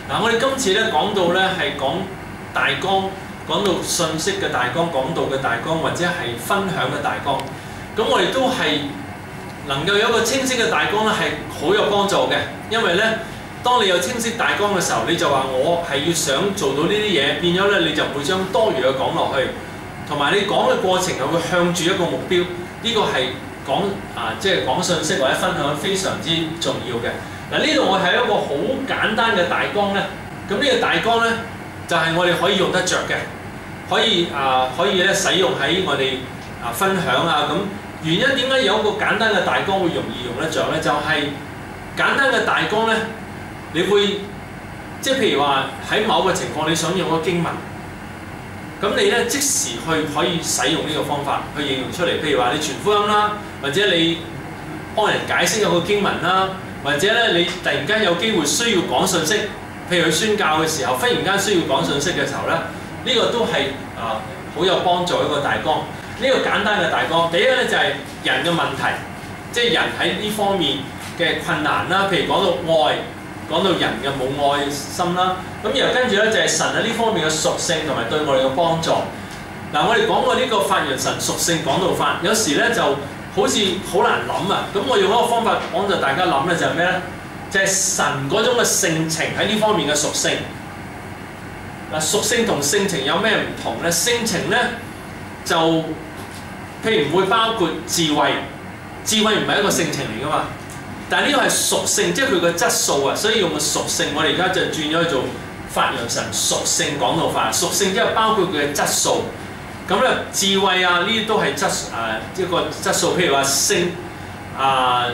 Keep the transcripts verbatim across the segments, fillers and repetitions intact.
嗱，我哋今次咧講到咧係講大綱，講到信息嘅大綱，講道嘅大綱，或者係分享嘅大綱。咁我哋都係能夠有一個清晰嘅大綱咧，係好有幫助嘅。因為咧，當你有清晰大綱嘅時候，你就話我係要想做到呢啲嘢，變咗咧你就唔會將多餘嘅講落去，同埋你講嘅過程係會向住一個目標。呢、這個係講啊，即係講信息或者分享非常之重要嘅。嗱，呢度我係一個好簡單嘅大綱咧。咁呢個大綱咧就係、是、我哋可以用得着嘅，可以啊可以咧使用喺我哋啊分享啊咁。原因點解有一個簡單嘅大綱會容易用得着咧？就係、是、簡單嘅大綱咧，你會即係譬如話喺某個情況你想用個經文，咁你咧即時去可以使用呢個方法去應用出嚟。譬如話你傳福音啦，或者你幫人解釋有個經文啦，或者咧你突然間有機會需要講信息，譬如去宣教嘅時候，忽然間需要講信息嘅時候咧，呢、這個都係啊好有幫助一個大綱。呢個簡單嘅大綱，第一咧就係人嘅問題，即係人喺呢方面嘅困難啦。譬如講到愛，講到人嘅冇愛心啦。咁然後跟住咧就係神喺呢方面嘅屬性同埋對我哋嘅幫助。嗱，我哋講過呢個發揚神屬性講道法，有時咧就好似好難諗啊。咁我用一個方法幫助大家諗咧，就係咩咧？就係神嗰種嘅性情喺呢方面嘅屬性。嗱，屬性同性情有咩唔同咧？性情咧就譬如唔會包括智慧，智慧唔係一個性情嚟噶嘛。但係呢個係屬性，即係佢個質素啊，所以用個屬性。我哋而家就轉咗去做發揚神屬性講道法。屬性即係包括佢嘅質素。咁咧智慧啊，呢啲都係質誒一個質素。譬如話聖啊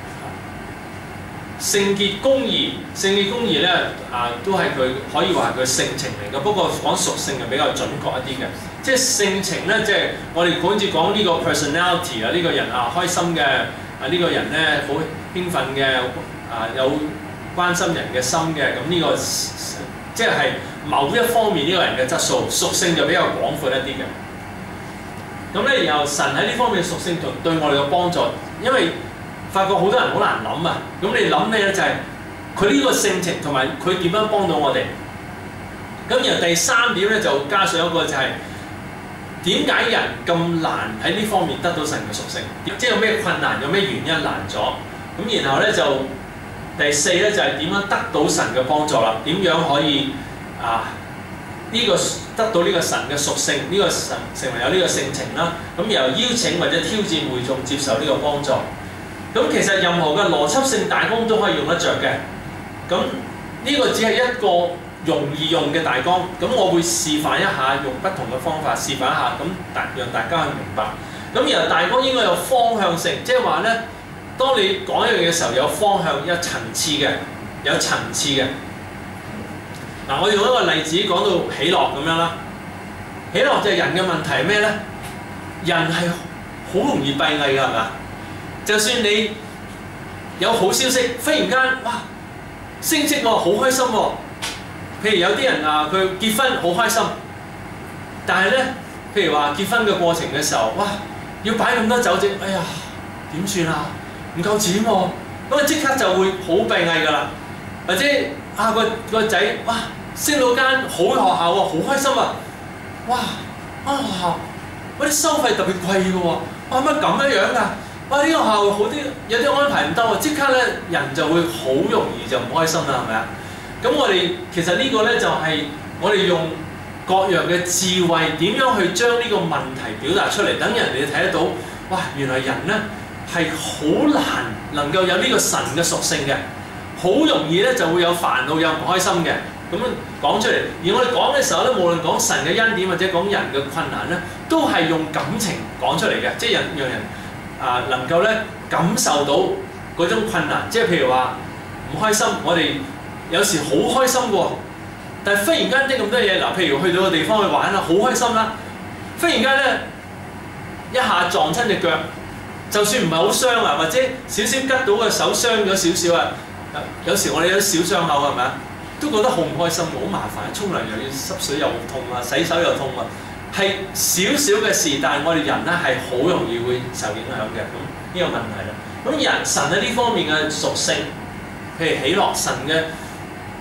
聖潔公義，聖潔公義咧啊都係佢可以話係佢性情嚟嘅。不過講屬性係比較準確一啲嘅。即係性情咧，即係我哋好似講呢個 personality 啊，呢個人啊開心嘅啊，呢個人咧好興奮嘅啊，有關心人嘅心嘅，咁呢個即係某一方面呢個人嘅質素，屬性就比較廣闊一啲嘅。咁咧，然後神喺呢方面嘅屬性同對我哋嘅幫助，因為發覺好多人好難諗啊。咁你諗咩咧？就係佢呢個性情同埋佢點樣幫到我哋。咁然後第三點咧就加上一個就係、是。點解人咁難喺呢方面得到神嘅屬性？即係有咩困難，有咩原因難咗？咁然後咧就第四咧就係、是、點樣得到神嘅幫助啦？點樣可以啊呢、這個得到呢個神嘅屬性？呢、這個神成為有呢個性情啦。咁由邀請或者挑戰會眾接受呢個幫助。咁其實任何嘅邏輯性大綱都可以用得着嘅。咁呢個只係一個容易用嘅大綱，咁我會示範一下，用不同嘅方法示範一下，咁大讓大家去明白。咁然後大綱應該有方向性，即係話咧，當你講一樣嘢嘅時候有方向、有層次嘅，有層次嘅。嗱，我用一個例子講到喜樂咁樣啦。喜樂就係人嘅問題係咩咧？人係好容易閉翳㗎，係咪啊？就算你有好消息，忽然間哇升職喎，好開心喎。譬如有啲人啊，佢結婚好開心，但係咧，譬如話結婚嘅過程嘅時候，哇，要擺咁多酒席，哎呀，點算啊？唔夠錢喎，咁啊即刻就會好閉翳㗎啦。或者啊個個仔，哇，升到間好嘅學校喎，好開心啊！哇，啊學校嗰啲收費特別貴嘅喎，哇乜咁樣樣㗎？哇呢個學校好啲，有啲安排唔得喎，即刻咧人就會好容易就唔開心啦，係咪啊？咁我哋其實呢個咧就係我哋用各樣嘅智慧點樣去將呢個問題表達出嚟，等人哋睇得到，哇！原來人咧係好難能夠有呢個神嘅屬性嘅，好容易咧就會有煩惱、有唔開心嘅。咁樣講出嚟，而我哋講嘅時候咧，無論講神嘅恩典或者講人嘅困難咧，都係用感情講出嚟嘅，即係人讓人啊、呃、能夠咧感受到嗰種困難。即係譬如話唔開心，我哋有時好開心嘅喎，但係忽然間啲咁多嘢嗱，譬如去到個地方去玩啦，好開心啦，忽然間咧一下撞親隻腳，就算唔係好傷啊，或者少少拮到個手傷咗少少啊，有時我哋有啲小傷口係咪啊？都覺得好唔開心，好麻煩，沖涼又要濕水又痛啊，洗手又痛啊，係少少嘅事，但係我哋人咧係好容易會受影響嘅。咁呢個問題啦，咁人神喺呢方面嘅屬性，譬如喜樂神嘅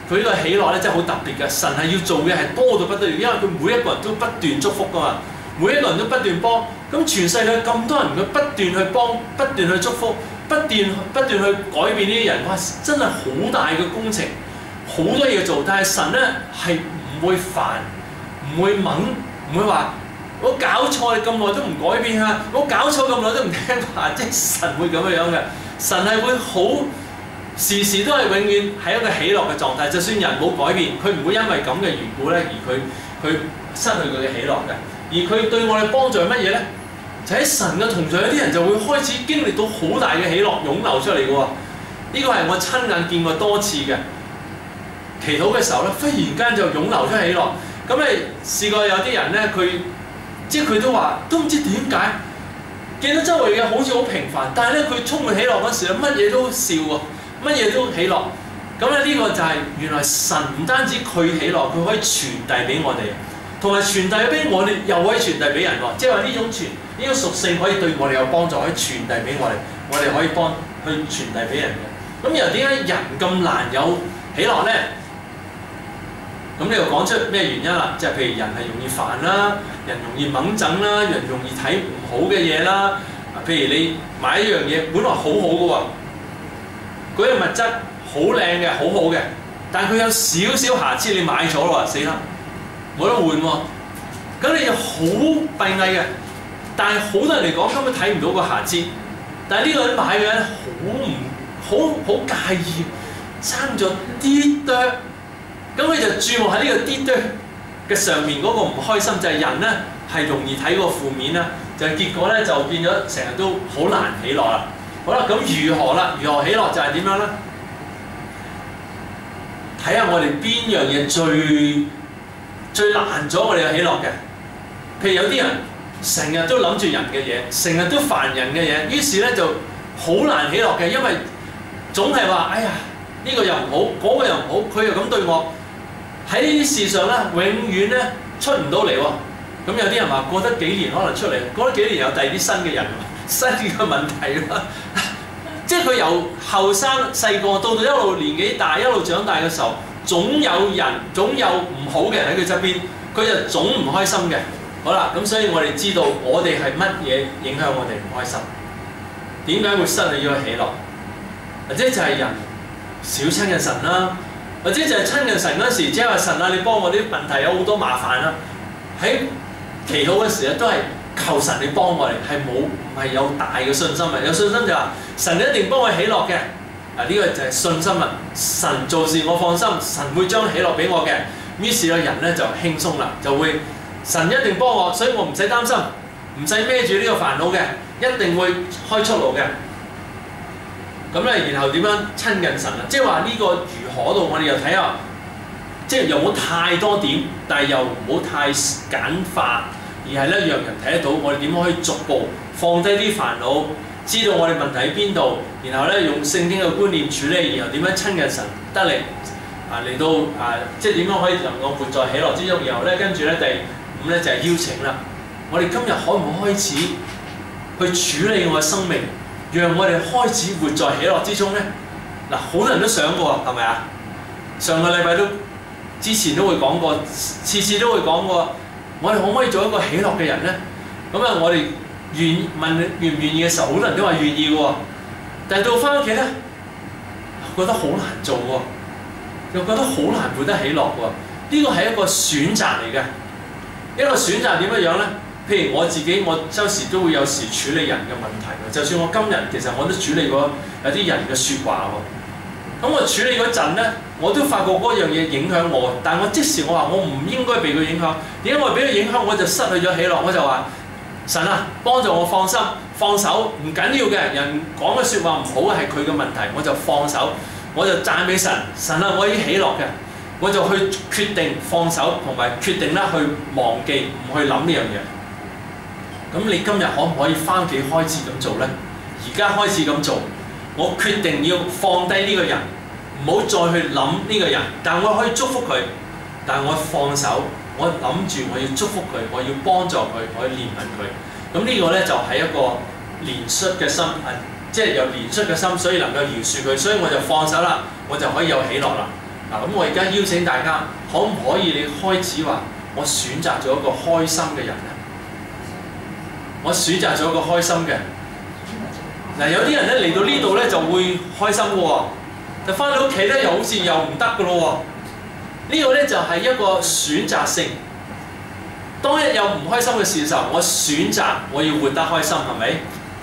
佢呢個喜樂咧真係好特別嘅。神係要做嘅係多到不得了，因為佢每一個人都不斷祝福噶嘛，每一個人都不斷幫。咁全世界咁多人，佢不斷去幫，不斷去祝福，不斷不斷去改變呢啲人，哇！真係好大嘅工程，好多嘢做。但係神咧係唔會煩，唔會掹，唔會話我搞錯你咁耐都唔改變啊！我搞錯咁耐都唔聽話，即係神會咁樣樣嘅。神係會好時時都係永遠係一個喜樂嘅狀態，就算人冇改變，佢唔會因為咁嘅緣故咧而佢佢失去佢嘅喜樂嘅。而佢對我哋幫助係乜嘢咧？就喺神嘅同在，有啲人就會開始經歷到好大嘅喜樂湧流出嚟嘅喎。呢個係我親眼見過多次嘅。祈禱嘅時候咧，忽然間就湧流出喜樂。咁你試過有啲人咧，佢即係佢都話都唔知點解，見到周圍嘅好似好平凡，但係咧佢充滿喜樂嗰時咧，乜嘢都笑喎，乜嘢都喜樂。咁咧呢個就係原來神唔單止佢喜樂，佢可以傳遞俾我哋，同埋傳遞俾我哋，又可以傳遞俾人喎。即係話呢種傳呢種屬性可以對我哋有幫助，可以傳遞俾我哋，我哋可以幫去傳遞俾人嘅。咁又點解人咁難有喜樂咧？咁你又講出咩原因啦？即係譬如人係容易煩啦，人容易掹整啦，人容易睇唔好嘅嘢啦。譬如你買一樣嘢，本來好好嘅喎，嗰樣物質好靚嘅，好好嘅，但係佢有少少瑕疵，你買咗咯，死啦，冇得換喎。咁你就好閉翳嘅。但係好多人嚟講根本睇唔到個瑕疵，但係呢個人買嘅人好唔好好介意，爭咗啲多。咁佢就注目喺呢個啲堆嘅上面嗰個唔開心，就係、是、人咧係容易睇個負面啦，就結果咧就變咗成日都好難喜樂啦。好啦，咁如何啦？如何喜樂就係點樣咧？睇下我哋邊樣嘢最最難咗我哋嘅喜樂嘅。譬如有啲人成日都諗住人嘅嘢，成日都煩人嘅嘢，於是咧就好難喜樂嘅，因為總係話：哎呀，呢、這個又唔好，嗰、那個又唔好，佢又咁對我。喺呢啲事上咧，永遠咧出唔到嚟喎。咁有啲人話過得幾年可能出嚟，過得幾年有第二啲新嘅人，新嘅問題啦。即係佢由後生細個到到一路年紀大，一路長大嘅時候，總有人總有唔好嘅人喺佢側邊，佢就總唔開心嘅。好啦，咁所以我哋知道我哋係乜嘢影響我哋唔開心，點解會失去咗喜樂？或者就係人少親近神啦。或者就係親近神嗰時，即係話神啊，你幫我啲問題有好多麻煩啦。喺祈禱嗰時咧，都係求神你幫我哋，係冇唔係有大嘅信心啊！有信心就話神一定幫我喜樂嘅。啊，呢個就係信心啊！神做事我放心，神會將喜樂俾我嘅。於是個人咧就輕鬆啦，就會神一定幫我，所以我唔使擔心，唔使孭住呢個煩惱嘅，一定會開出路嘅。咁咧，然後點樣親近神啊？即係話呢個如何度，我哋又睇下，即係又冇太多點，但係又唔好太簡化，而係咧讓人睇得到我哋點樣可以逐步放低啲煩惱，知道我哋問題喺邊度，然後咧用聖經嘅觀念處理，然後點樣親近神得力啊嚟到啊，即係點樣可以能夠活在喜樂之中。然後咧跟住咧第五咧就係、是、邀請啦。我哋今日可唔可以開始去處理我嘅生命？讓我哋開始活在喜樂之中咧。嗱，好多人都想過，係咪啊？上個禮拜都之前都會講過，次次都會講過，我哋可唔可以做一個喜樂嘅人咧？咁啊，我哋願問願唔願意嘅時候，好多人都話願意嘅喎。但係到翻屋企咧，覺得好難做喎，又覺得好難活得喜樂喎。呢個係一個選擇嚟嘅，一個選擇點樣樣咧？譬如我自己，我周時都會有時處理人嘅問題嘅。就算我今日其實我都處理過有啲人嘅説話喎。咁我處理嗰陣咧，我都發覺嗰樣嘢影響我。但係我即時我話我唔應該被佢影響。點解我俾佢影響我就失去咗喜樂？我就話神啊，幫助我放心放手，唔緊要嘅。人講嘅説話唔好係佢嘅問題，我就放手，我就讚美神。神啊，我已經喜樂嘅，我就去決定放手，同埋決定啦去忘記，唔去諗呢樣嘢。咁你今日可唔可以翻屋企開始咁做呢？而家開始咁做，我決定要放低呢個人，唔好再去諗呢個人。但我可以祝福佢，但我放手，我諗住我要祝福佢，我要幫助佢，我要憐憫佢。咁呢個呢，就係、是、一個憐恤嘅心，即係有憐恤嘅心，所以能夠饒恕佢，所以我就放手啦，我就可以有喜樂啦。 嗱，咁我而家邀請大家，可唔可以你開始話，我選擇咗一個開心嘅人咧？我選擇咗一個開心嘅。嗱，有啲人咧嚟到呢度咧就會開心嘅喎，但翻到屋企咧又好似又唔得嘅咯喎。呢個咧就係一個選擇性。當一有唔開心嘅事嘅時候，我選擇我要活得開心，係咪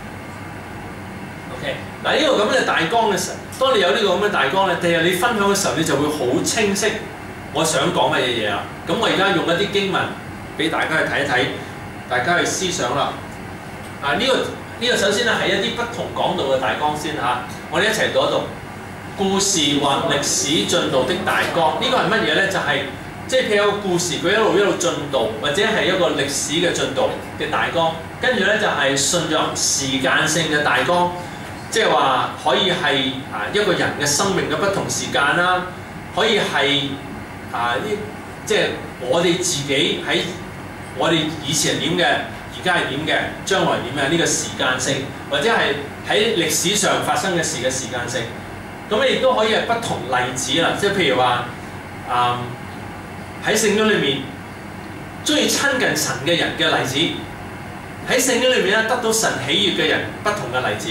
？OK， 嗱呢個咁嘅大綱嘅時候，當你有呢個咁嘅大綱咧，第日你分享嘅時候，你就會好清晰我想講乜嘢嘢啦。咁我而家用一啲經文俾大家去睇一睇，大家去思想啦。啊呢個呢個首先咧係一啲不同講道嘅大綱先嚇，我哋一齊讀一讀故事或歷史進度的大綱。呢個係乜嘢咧？就係、是即係譬如有個故事，佢一路一路進度，或者係一個歷史嘅進度嘅大綱。跟住咧就係信仰時間性嘅大綱，即係話可以係啊一個人嘅生命嘅不同時間啦，可以係啊呢即係我哋自己喺我哋以前係點嘅，而家係點嘅，將來點嘅呢個時間性，或者係喺歷史上發生嘅事嘅時間性。咁亦都可以係不同例子啦，即係譬如話啊。嗯喺聖經裏面，中意親近神嘅人嘅例子，喺聖經裏面咧得到神喜悅嘅人不同嘅例子。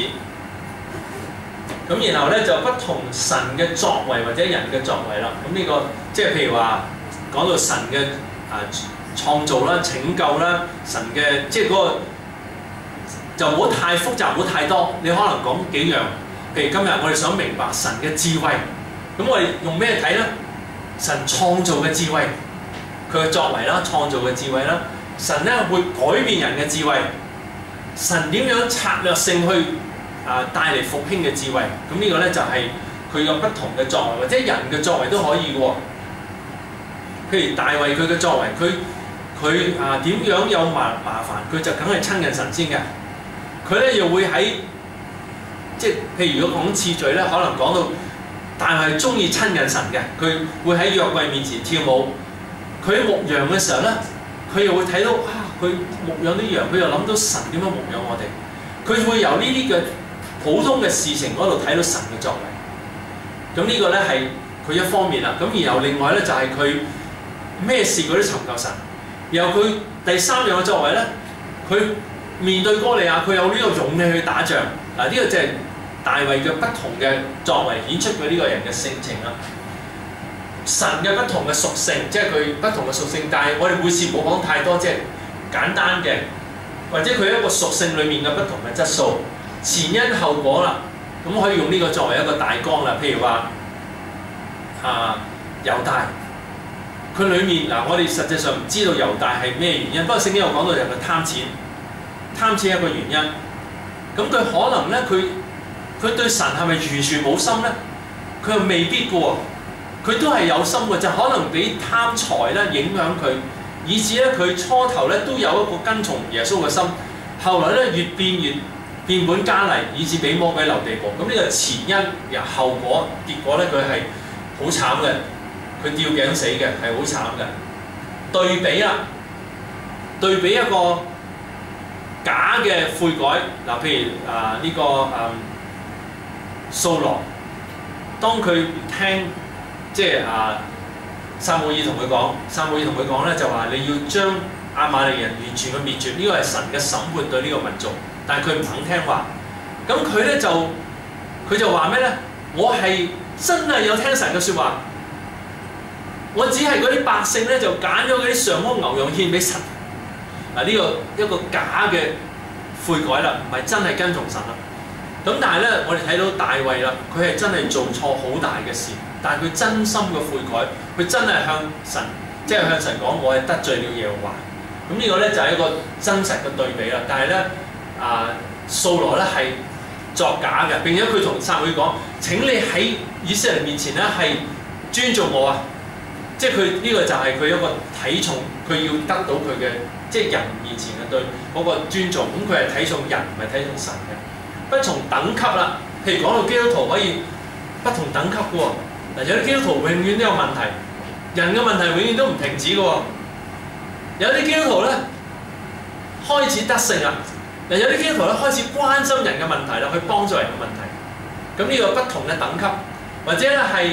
咁然後咧就不同神嘅作為或者人嘅作為啦。咁呢、這個即係譬如話講到神嘅啊創造啦、拯救啦，神嘅即係嗰個就唔好太複雜，唔好太多。你可能講幾樣，譬如今日我哋想明白神嘅智慧，咁我哋用咩睇咧？神創造嘅智慧，佢嘅作為啦，創造嘅智慧啦，神咧會改變人嘅智慧，神點樣策略性去啊帶嚟復興嘅智慧，咁呢個咧就係佢有不同嘅作為，或者人嘅作為都可以嘅喎。譬如大衛佢嘅作為，佢佢啊點樣有麻麻煩，佢就梗係親近神先嘅。佢咧又會喺即係譬如如果講次序咧，可能講到。但係中意親近神嘅，佢會喺約櫃面前跳舞。佢牧羊嘅時候咧，佢又會睇到啊，佢牧養啲羊，佢又諗到神點樣牧養我哋。佢會由呢啲嘅普通嘅事情嗰度睇到神嘅作為。咁呢個咧係佢一方面啦。咁然後另外咧就係佢咩事佢都尋求神。然後佢第三樣嘅作為咧，佢面對哥利亞，佢有呢個勇氣去打仗。嗱、啊、呢、呢個就係、是。大衛嘅不同嘅作為顯出佢呢個人嘅性情啦，神嘅不同嘅屬性，即係佢不同嘅屬性。但係我哋每次冇講太多，即係簡單嘅，或者佢一個屬性裡面嘅不同嘅質素，前因後果啦，咁可以用呢個作為一個大綱啦。譬如話啊猶大，佢裡面嗱，我哋實際上唔知道猶大係咩原因，不過聖經有講到就係佢貪錢，貪錢係一個原因。咁佢可能咧佢。佢對神係咪完全冇心咧？佢又未必嘅喎，佢都係有心嘅，就可能俾貪財咧影響佢，以至咧佢初頭咧都有一個跟從耶穌嘅心，後來咧越變越變本加厲，以至俾魔鬼留地步。咁呢個前因由後果，結果咧佢係好慘嘅，佢吊頸死嘅係好慘嘅。對比啦，對比一個假嘅悔改嗱，譬如啊呢、這個誒。嗯掃羅，當佢唔聽，即係啊，撒母耳同佢講，撒母耳同佢講咧就話你要將亞瑪力人完全嘅滅絕，呢個係神嘅審判對呢個民族，但係佢唔肯聽話，咁佢咧就佢就話咩咧？我係真係有聽神嘅説話，我只係嗰啲百姓咧就揀咗嗰啲上好牛羊獻俾神，嗱、這、呢個一個假嘅悔改啦，唔係真係跟從神啦。咁但係咧，我哋睇到大衛啦，佢係真係做錯好大嘅事，但係佢真心嘅悔改，佢真係向神，即係向神講，我係得罪了耶和華。咁呢個咧就係一個真實嘅對比啦。但係咧，啊掃羅咧係作假嘅，並且佢同撒母耳講：請你喺以色列面前咧係尊重我啊！即係佢呢個就係佢一個睇重，佢要得到佢嘅即係人面前嘅對嗰個尊重。咁佢係睇重人，唔係睇重神嘅。不同等級啦，譬如講到基督徒可以不同等級嘅喎。嗱，有啲基督徒永遠都有問題，人嘅問題永遠都唔停止嘅喎。有啲基督徒咧開始得勝啦，嗱有啲基督徒咧開始關心人嘅問題啦，去幫助人嘅問題。咁呢個不同嘅等級，或者咧係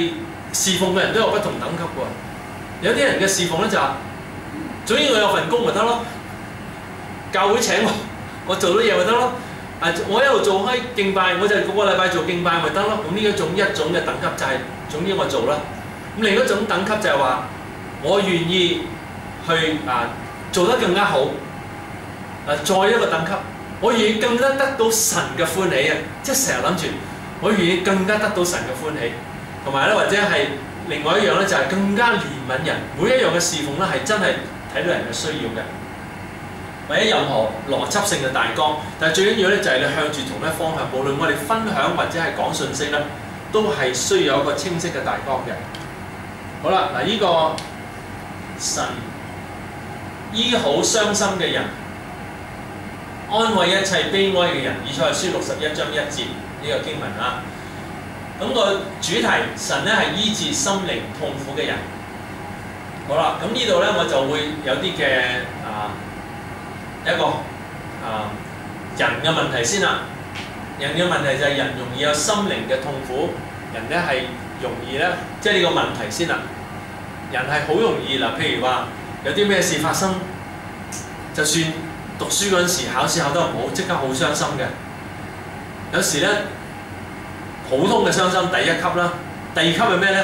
侍奉嘅人都有不同等級喎。有啲人嘅侍奉咧就話，總之我有份工咪得咯，教會請我，我做到嘢咪得咯。啊，我一路做開敬拜，我就個個禮拜做敬拜咪得咯。咁呢一種一種嘅等級就係、是、總之我做啦。咁另一種等級就係話，我願意去啊做得更加好。啊，再一個等級，我願意更加得到神嘅歡喜啊！即係成日諗住，我願意更加得到神嘅歡喜，同埋咧或者係另外一樣咧就係更加憐憫人。每一樣嘅侍奉咧係真係睇到人嘅需要嘅，或者任何邏輯性嘅大綱。但係最緊要咧就係你向住同一方向，無論我哋分享或者係講信息咧，都係需要有一個清晰嘅大綱嘅。好啦，嗱、這、呢個神醫好傷心嘅人，安慰一切悲哀嘅人，以賽亞書六十一章一節呢、這個經文啊。咁、那個主題，神咧係醫治心靈痛苦嘅人。好啦，咁呢度咧我就會有啲嘅啊一個啊人嘅問題先啦。人嘅問題就係人容易有心靈嘅痛苦，人咧係容易咧，即係呢個問題先啦。人係好容易嗱，譬如話有啲咩事發生，就算讀書嗰陣時考試考得唔好，即刻好傷心嘅。有時咧普通嘅傷心第一級啦，第二級係咩咧？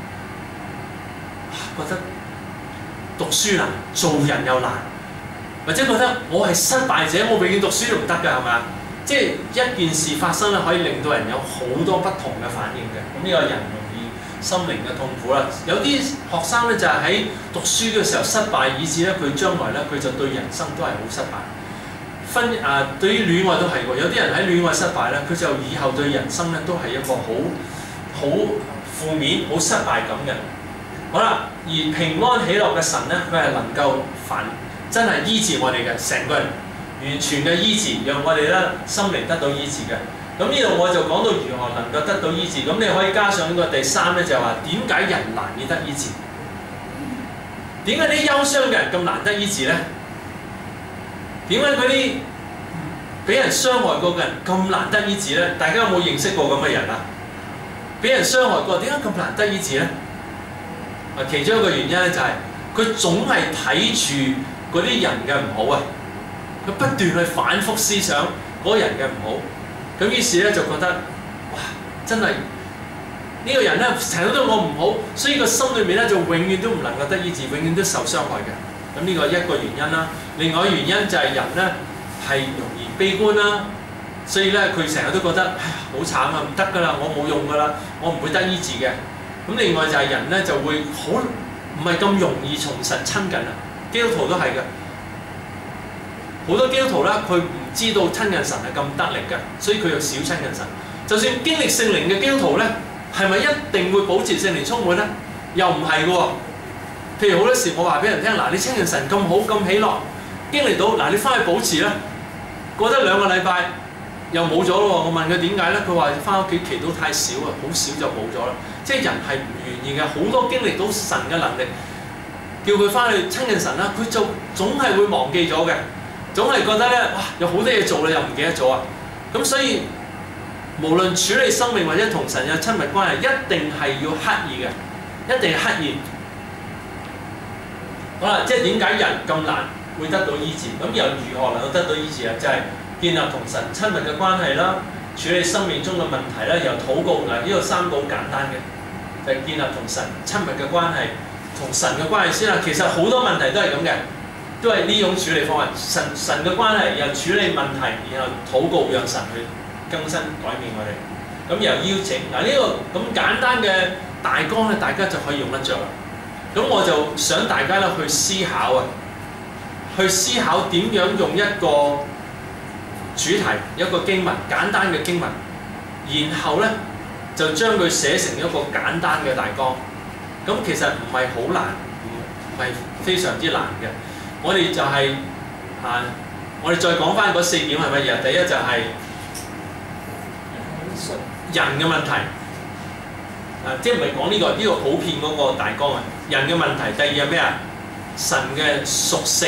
覺得讀書難，做人又難，或者覺得我係失敗者，我永遠讀書都唔得㗎，係咪啊？即係一件事發生咧，可以令到人有好多不同嘅反應嘅。咁呢個人容易心靈嘅痛苦啦。有啲學生咧就係喺讀書嘅時候失敗，以致咧佢將來咧佢就對人生都係好失敗。分啊，對於戀愛都係喎。有啲人喺戀愛失敗咧，佢就以後對人生咧都係一個好好負面、好失敗感嘅。好啦，而平安喜樂嘅神咧，佢係能夠凡真係醫治我哋嘅成個人。完全嘅醫治，讓我哋咧心靈得到醫治嘅。咁呢度我就講到如何能夠得到醫治。咁你可以加上呢個第三咧，就係話點解人難以得醫治？點解啲憂傷嘅人咁難得醫治咧？點解嗰啲俾人傷害過嘅人咁難得醫治咧？大家有冇認識過咁嘅人啊？俾人傷害過，點解咁難得醫治咧？啊，其中一個原因咧就係佢總係睇住嗰啲人嘅唔好啊。佢不斷去反覆思想嗰個人嘅唔好，咁於是咧就覺得哇，真係呢個人咧成日都對我唔好，所以個心裏面咧就永遠都唔能夠得醫治，永遠都受傷害嘅。咁呢個一個原因啦。另外一個原因就係人咧係容易悲觀啦，所以咧佢成日都覺得唉好慘啊，唔得㗎啦，我冇用㗎啦，我唔會得醫治嘅。咁另外就係人咧就會好唔係咁容易從神親近啊，基督徒都係嘅。好多基督徒咧，佢唔知道親近神係咁得力嘅，所以佢又少親近神。就算經歷聖靈嘅基督徒咧，係咪一定會保持聖靈充滿咧？又唔係嘅喎。譬如好多時我話俾人聽，嗱，你親近神咁好咁喜樂，經歷到嗱，你翻去保持啦。過得兩個禮拜又冇咗咯。我問佢點解咧？佢話翻屋企祈禱太少啊，好少就冇咗啦。即係人係唔願意嘅，好多經歷到神嘅能力，叫佢翻去親近神啦，佢就總係會忘記咗嘅。總係覺得咧，哇！有好多嘢做啦，又唔記得咗啊！咁所以無論處理生命或者同神有親密關係，一定係要刻意嘅，一定係刻意。好啦，即係點解人咁難會得到醫治？咁又如何能夠得到醫治啊？就係、是、建立同神親密嘅關係啦，處理生命中嘅問題啦，由禱告嗱，呢、這個三個好簡單嘅，就係、是、建立同神親密嘅關係，同神嘅關係先啦。其實好多問題都係咁嘅。都係呢種處理方法，神神嘅關係，又處理問題，然後禱告，讓神去更新改變我哋。咁又邀請嗱呢、這個咁簡單嘅大綱咧，大家就可以用得着啦。咁我就想大家咧去思考啊，去思考點樣用一個主題、一個經文，簡單嘅經文，然後咧就將佢寫成一個簡單嘅大綱。咁其實唔係好難，唔係非常之難嘅。我哋就係、是、啊，我哋再講翻嗰四點係乜嘢？第一就係人嘅問題，啊，即係唔係講呢個呢、這個普遍嗰個大綱啊？人嘅問題。第二係咩啊？神嘅屬性，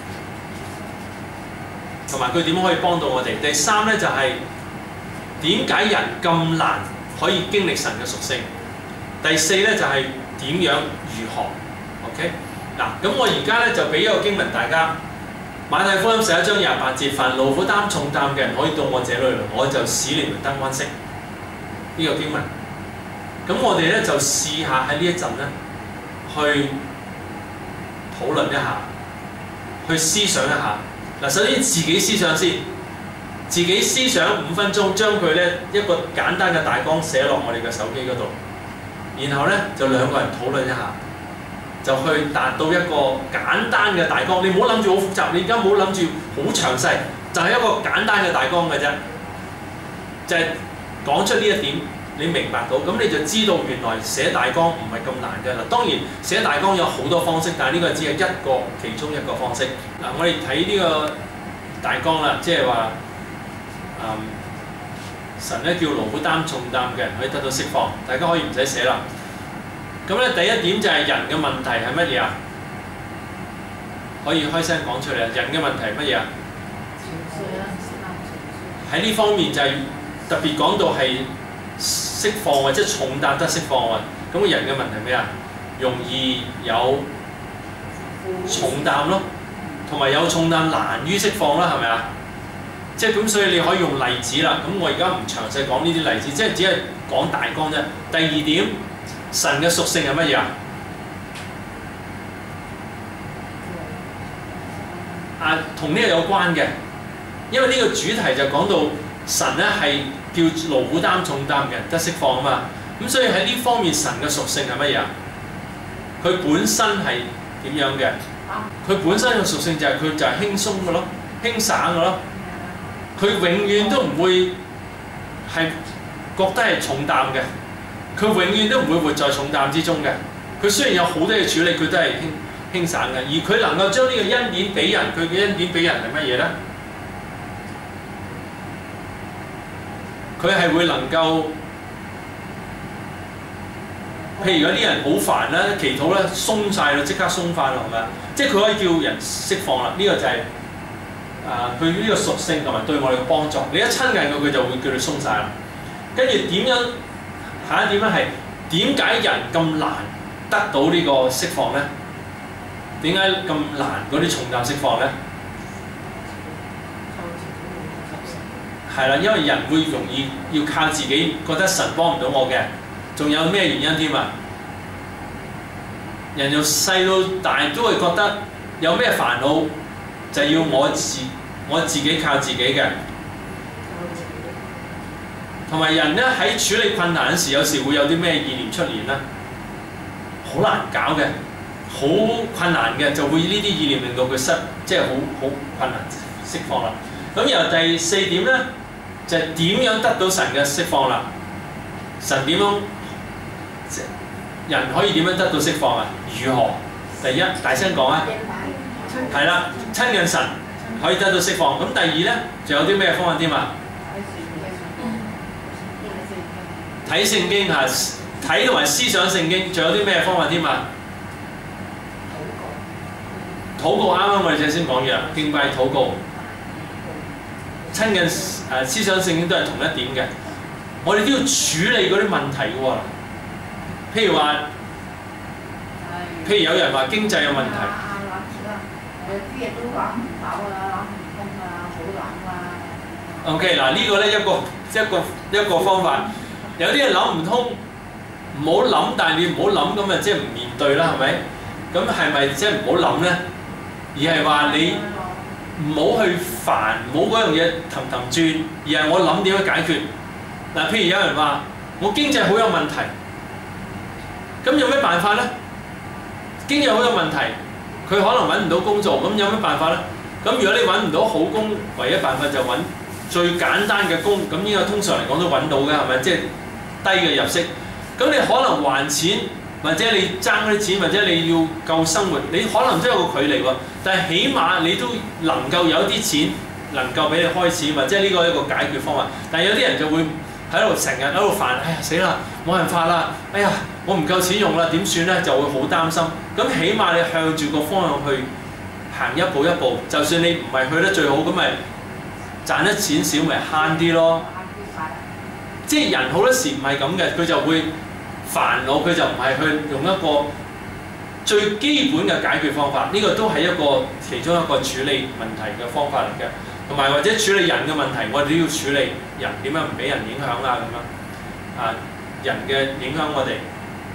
同埋佢點樣可以幫到我哋？第三咧就係點解人咁難可以經歷神嘅屬性？ 第四咧就係點樣如何 ，OK？ 嗱，咁我而家咧就俾一個經文大家，馬太福音十一章廿八節，凡勞苦擔重擔嘅人可以到我這裏來，我就使你們得安息。呢、這個經文，咁我哋咧就試下喺呢一陣咧去討論一下，去思想一下。嗱，首先自己思想先，自己思想五分鐘，將佢咧一個簡單嘅大綱寫落我哋嘅手機嗰度，然後咧就兩個人討論一下，就去達到一個簡單嘅大綱。你唔好諗住好複雜，你而家唔好諗住好詳細，就係、是、一個簡單嘅大綱嘅啫，就係、是、講出呢一點，你明白到，咁你就知道原來寫大綱唔係咁難嘅啦。當然寫大綱有好多方式，但係呢個只係一個其中一個方式。嗱，我哋睇呢個大綱啦，即係話，嗯，神咧叫勞苦擔重擔嘅人可以得到釋放，大家可以唔使寫啦。咁咧第一點就係人嘅問題係乜嘢啊？可以開聲講出嚟啊！人嘅問題係乜嘢啊？喺呢方面就係特別講到係釋放或者重擔得釋放喎。咁個人嘅問題係咩啊？容易有重擔咯，同埋有重擔難於釋放啦，係咪啊？即係咁，所以你可以用例子啦。咁我而家唔詳細講呢啲例子，即係只係講大綱啫。第二點，神嘅屬性係乜嘢啊？啊，同呢個有關嘅，因為呢個主題就講到神咧係叫勞苦擔重擔嘅人得釋放啊嘛。咁所以喺呢方面，神嘅屬性係乜嘢啊？佢本身係點樣嘅？佢本身嘅屬性就係佢就係輕鬆嘅咯，輕省嘅咯。佢永遠都唔會係覺得係重擔嘅，佢永遠都唔會活在重擔之中嘅。佢雖然有好多嘢處理，佢都係輕輕省嘅。而佢能夠將呢個恩典俾人，佢嘅恩典俾人係乜嘢咧？佢係會能夠，譬如有啲人好煩啦，祈禱咧鬆晒啦，即刻鬆翻啦，係咪啊？即係佢可以叫人釋放啦。呢、這個就係、是。啊！佢呢個屬性同埋對我哋嘅幫助，你一親近佢，佢就會叫你鬆晒啦。跟住點樣？下一點咧係點解人咁難得到呢個釋放咧？點解咁難嗰啲重擔釋放咧？係啦，因為人會容易要靠自己，覺得神幫唔到我嘅。仲有咩原因添啊？人由細到大都會覺得有咩煩惱，就要我自我自己靠自己嘅，同埋人咧喺處理困難嗰時，有時會有啲咩意念出現咧，好難搞嘅，好困難嘅，就會呢啲意念令到佢失，即係好好困難釋放啦。咁由第四點咧，就係、是、點樣得到神嘅釋放啦？神點樣？人可以點樣得到釋放啊？如何？第一，大聲講啊！係啦，親近神可以得到釋放。咁第二咧，仲有啲咩方法添啊？睇聖經嚇，睇同埋思想聖經，仲有啲咩方法添啊？禱告，啱啱我哋先講完，敬拜禱告，親近誒思想聖經都係同一點嘅。我哋都要處理嗰啲問題嘅喎。譬如話，譬如有人話經濟有問題。 誒啲嘢都諗唔到啊，諗唔通啊，好諗啊。 OK， 嗱呢個咧一個一個一個方法，有啲嘢諗唔通，唔好諗，但係你唔好諗咁啊，即係唔面對啦，係咪？咁係咪即係唔好諗咧？而係話你唔好去煩，唔好嗰樣嘢氹氹轉，而係我諗點樣解決。嗱，譬如有人話我經濟好有問題，咁有咩辦法咧？經濟好有問題。佢可能揾唔到工做，咁有咩辦法咧？咁如果你揾唔到好工，唯一辦法就揾最簡單嘅工。咁呢個通常嚟講都揾到嘅，係咪？即係低嘅入息。咁你可能還錢，或者你爭嗰啲錢，或者你要夠生活，你可能都有個距離喎。但係起碼你都能夠有啲錢，能夠俾你開始，或者呢個係一個解決方法。但係有啲人就會喺度成日喺度煩，哎呀死啦，冇辦法啦，哎呀我唔夠錢用啦，點算咧？就會好擔心。咁起碼你向住個方向去行一步一步，就算你唔係去得最好，咁咪賺得錢少咪慳啲咯。即係人好多時唔係咁嘅，佢就會煩惱，佢就唔係去用一個最基本嘅解決方法。呢、這個都係一個其中一個處理問題嘅方法嚟嘅，同埋或者處理人嘅問題，我哋都要處理人點樣唔俾人影響啊咁樣啊，人嘅影響我哋。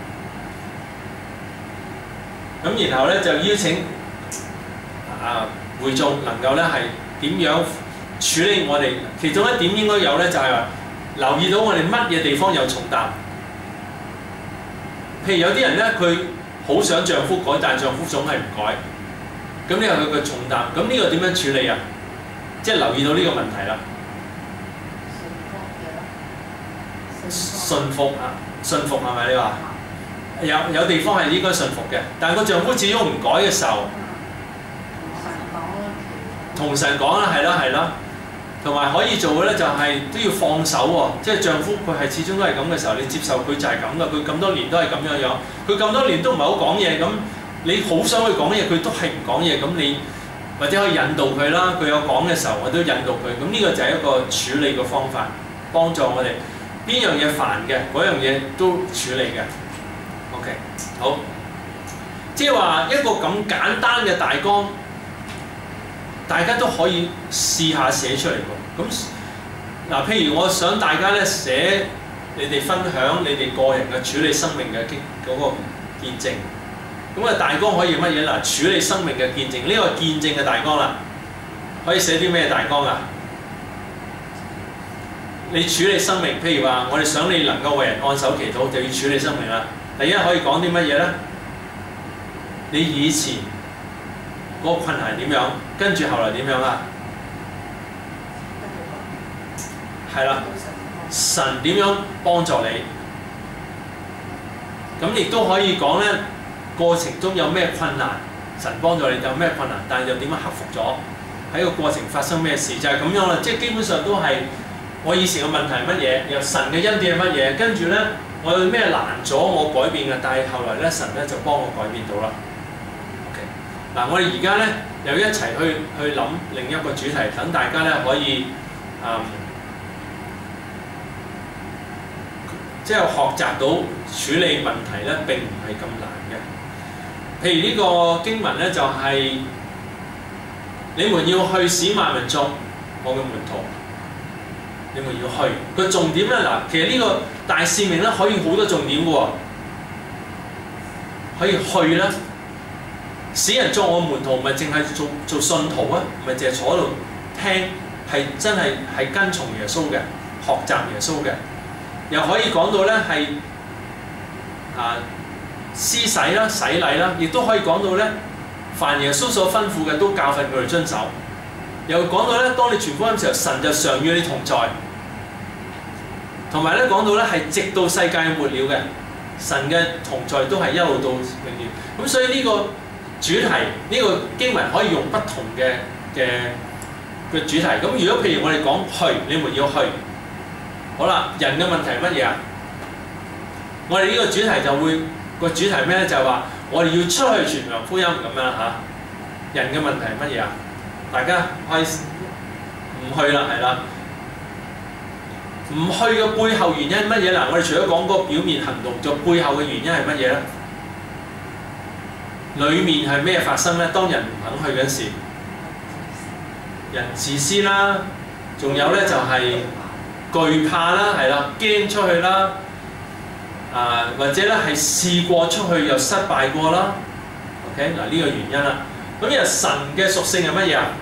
咁然後咧就邀請啊會眾能夠咧係點樣處理我哋，其中一點應該有咧就係話留意到我哋乜嘢地方有重擔。譬如有啲人咧佢好想丈夫改，但係丈夫總係唔改，咁呢個佢嘅重擔。咁呢個點樣處理啊？即係留意到呢個問題啦。順服啊，順服係咪你話？有有地方係應該順服嘅，但係個丈夫始終唔改嘅時候，同神講啦，係啦係啦，同埋可以做嘅咧就係都要放手喎，即係丈夫佢係始終都係咁嘅時候，你接受佢就係咁噶，佢咁多年都係咁樣樣，佢咁多年都唔係好講嘢，咁你好想去講嘢，佢都係唔講嘢，咁你或者可以引導佢啦，佢有講嘅時候我都引導佢，咁呢個就係一個處理嘅方法，幫助我哋邊樣嘢煩嘅，嗰樣嘢都處理嘅。OK， 好，即係話一個咁簡單嘅大綱，大家都可以試下寫出嚟喎。咁嗱，譬如我想大家咧寫你哋分享你哋個人嘅處理生命嘅經嗰個見證。咁啊大綱可以乜嘢嗱？處理生命嘅見證，呢個見證嘅大綱啦，可以寫啲咩大綱啊？你處理生命，譬如話我哋想你能夠為人按手祈禱，就要處理生命啦。第一可以講啲乜嘢咧？你以前嗰個困難點樣，跟住後來點樣啊？係啦，神點樣幫助你？咁亦都可以講咧，過程中有咩困難，神幫助你有咩困難，但係又點樣克服咗？喺個過程發生咩事？就係、是、咁樣啦。即係基本上都係我以前嘅問題係乜嘢，又神嘅恩典係乜嘢，跟住咧。我有咩難咗我改變嘅，但係後來咧神咧就幫我改變到啦。OK，嗱我哋而家咧又一齊去去諗另一個主題，等大家咧可以嗯，即係學習到處理問題咧並唔係咁難嘅。譬如呢個經文咧就係、是、你們要去使萬民作我嘅門徒。你們要去個重點咧嗱，其實呢個大使命咧可以好多重點嘅喎，可以去啦，使人作我門徒，唔係淨係做做信徒啊，唔係淨係坐喺度聽，係真係係跟從耶穌嘅，學習耶穌嘅，又可以講到咧係啊施洗啦、洗禮啦，亦都可以講到咧，凡耶穌所吩咐嘅都教訓佢哋遵守。又講到咧，當你傳福音嘅時候，神就常與你同在。同埋咧講到咧係直到世界末了嘅，神嘅同在都係一路到永遠。咁所以呢個主題，呢、這個經文可以用不同嘅嘅嘅主題。咁如果譬如我哋講去，你們要去，好啦，人嘅問題係乜嘢啊？我哋呢個主題就會個主題咩咧？就係、是、話我哋要出去傳揚福音咁樣嚇。人嘅問題係乜嘢啊？大家可以唔去啦，係啦，唔去嘅背後原因係乜嘢嗱？我哋除咗講嗰個表面行動，就背後嘅原因係乜嘢咧？裡面係咩發生咧？當人唔肯去嗰時，人自私啦，仲有咧就係懼怕啦，係啦，驚出去啦，啊或者咧係試過出去又失敗過啦。OK 嗱，呢個原因啦。咁又神嘅屬性係乜嘢啊？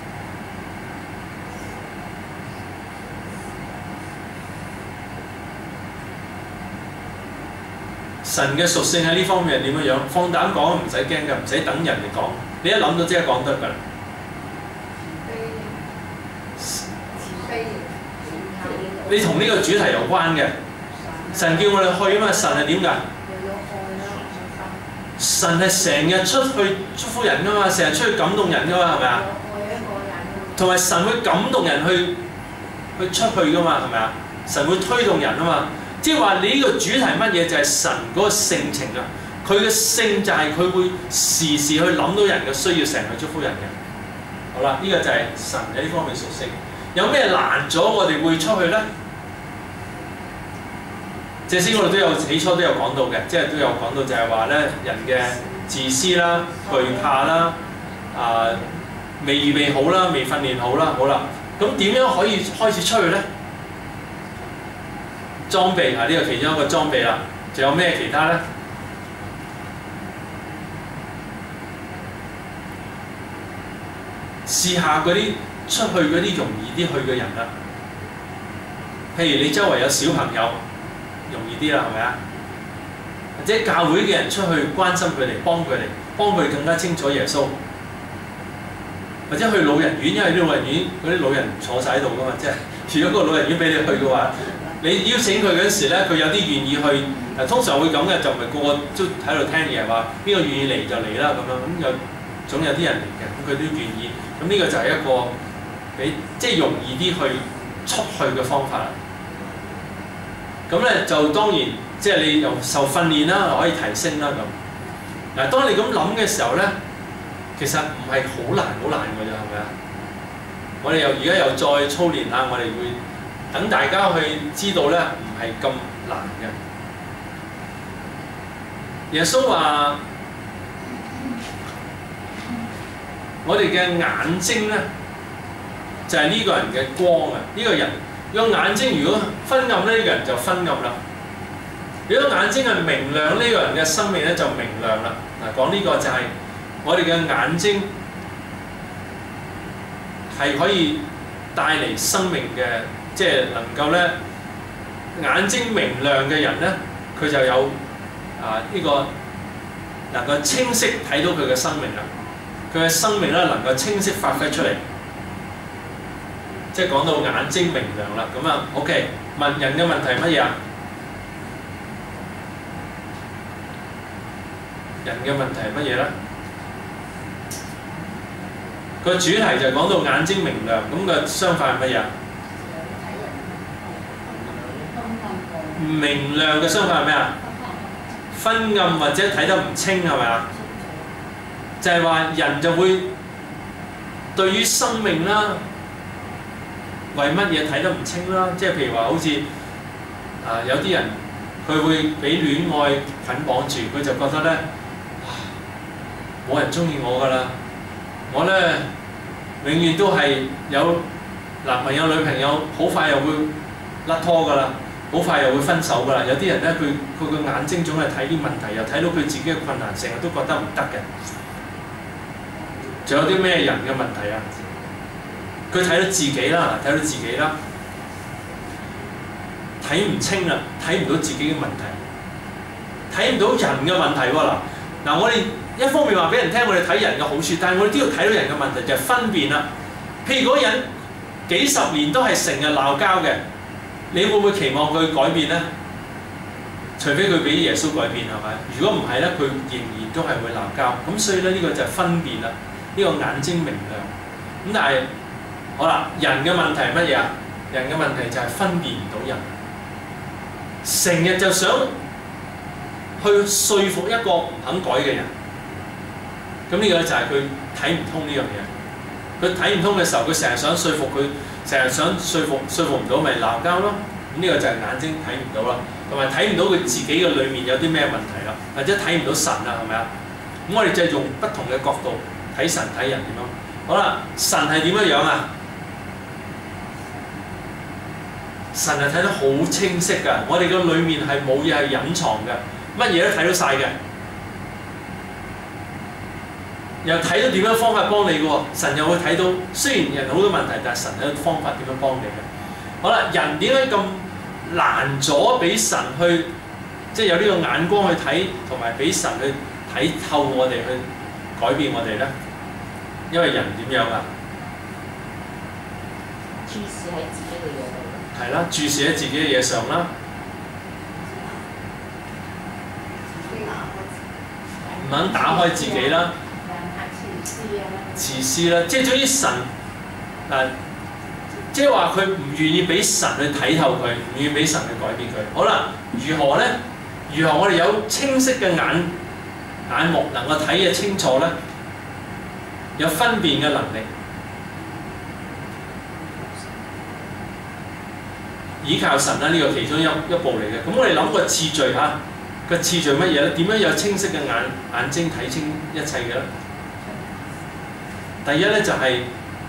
神嘅屬性喺呢方面係點樣樣？放膽講唔使驚㗎，唔使等人哋講，你一諗到即刻講得㗎啦。慈悲，你同呢個主題有關嘅。神叫我哋去啊嘛，神係點㗎？神係成日出去祝福人㗎嘛，成日出去感動人㗎嘛，係咪啊？同埋神會感動人去去出去㗎嘛，係咪啊？神會推動人啊嘛。即係話你呢個主題乜嘢？就係神嗰個性情啊！佢嘅性就係佢會時時去諗到人嘅需要，成日去祝福人嘅。好啦，呢、這個就係神嘅呢方面屬性。有咩難咗我哋會出去咧？ 這先我哋都有起初都有講到嘅，即係都有講到就係話咧人嘅自私啦、懼怕啦、啊、未預備好啦、未訓練好啦，好啦，咁點樣可以開始出去咧？裝備啊，呢個其中一個裝備啦，仲有咩其他咧？試下嗰啲出去嗰啲容易啲去嘅人啦，譬如你周圍有小朋友，容易啲啦，係咪啊？或者教會嘅人出去關心佢哋，幫佢哋，幫佢更加清楚耶穌。或者去老人院，因為啲老人院嗰啲老人坐晒喺度噶嘛，即係如果個老人院俾你去嘅話，你邀請佢嗰陣時咧，佢有啲願意去，誒通常會咁嘅，就唔係個個都喺度聽嘢話，邊個願意嚟就嚟啦咁樣，咁有總有啲人嚟嘅，咁佢都願意，咁呢個就係一個比即係容易啲去出去嘅方法啦。咁咧就當然即係你又受訓練啦，可以提升啦咁。嗱，當你咁諗嘅時候咧，其實唔係好難好難㗎啫，係咪啊？我哋又而家又再操練下，我哋會等大家去知道咧，唔係咁難嘅。耶穌話：我哋嘅眼睛咧，就係呢個人嘅光啊！呢個人個眼睛如果昏暗咧，呢個人就昏暗啦。如果眼睛係明亮，呢個人嘅生命咧就明亮啦。嗱，講呢個就係我哋嘅眼睛係可以帶嚟生命嘅，即係能夠咧眼睛明亮嘅人咧，佢就有啊呢個能夠清晰睇到佢嘅生命啦。佢嘅生命咧能夠清晰發揮出嚟，即係講到眼睛明亮啦。咁啊 ，OK， 問人嘅問題係乜嘢啊？人嘅問題係乜嘢咧？個主題就講到眼睛明亮，咁個相反係乜嘢啊？明亮嘅相反係咩啊？昏暗或者睇得唔清係咪啊？就係話人就會對於生命啦，為乜嘢睇得唔清啦？即係譬如話好似啊有啲人佢會俾戀愛捆綁住，佢就覺得咧，冇人中意我㗎啦，我咧永遠都係有男朋友女朋友，好快又會甩拖㗎啦，好快又會分手㗎啦。有啲人咧，佢佢個眼睛總係睇啲問題，又睇到佢自己嘅困難，成日都覺得唔得嘅。仲有啲咩人嘅問題啊？佢睇到自己啦，睇到自己啦，睇唔清啦，睇唔到自己嘅問題，睇唔到人嘅問題喎嗱。嗱，我哋一方面話俾人聽，我哋睇人嘅好處，但係我哋都要睇到人嘅問題，就係分辨啦。譬如嗰人幾十年都係成日鬧交嘅，你會唔會期望佢改變咧？除非佢俾耶穌改變係咪？如果唔係咧，佢仍然都係會鬧交。咁所以咧，呢個就係分辨啦。呢個眼睛明亮。咁但係好啦，人嘅問題係乜嘢啊？人嘅問題就係分辨唔到人，成日就想去説服一個唔肯改嘅人。咁呢個就係佢睇唔通呢樣嘢。佢睇唔通嘅時候，佢成日想説服佢，成日想説服説服唔到，咪鬧交咯。咁呢個就係眼睛睇唔到啦，同埋睇唔到佢自己嘅裏面有啲咩問題啦，或者睇唔到神啊，係咪啊？咁我哋就係用不同嘅角度睇神睇人點樣。好啦，神係點樣樣啊？神係睇得好清晰㗎，我哋嘅裏面係冇嘢係隱藏嘅，乜嘢都睇到晒嘅。又睇到點樣方法幫你嘅喎，神又會睇到，雖然人好多問題，但係神有方法點樣幫你嘅。好啦，人點解咁難咗俾神去，即係有呢個眼光去睇，同埋俾神去睇透我哋，去改變我哋咧？因為人點樣啊？ 注視喺自己嘅嘢度。 係啦，注視喺自己嘅嘢上啦，唔肯打開自己啦。自私啦，即係總之神嗱，即係話佢唔願意俾神去睇透佢，唔願意俾神去改變佢。好啦，如何咧？如何我哋有清晰嘅眼眼目，能夠睇嘢清楚咧？有分辨嘅能力。 倚靠神啦，呢、這個其中一一步嚟嘅。咁我哋諗個次序嚇，個次序乜嘢咧？點樣有清晰嘅眼眼睛睇清一切嘅咧？第一咧就係、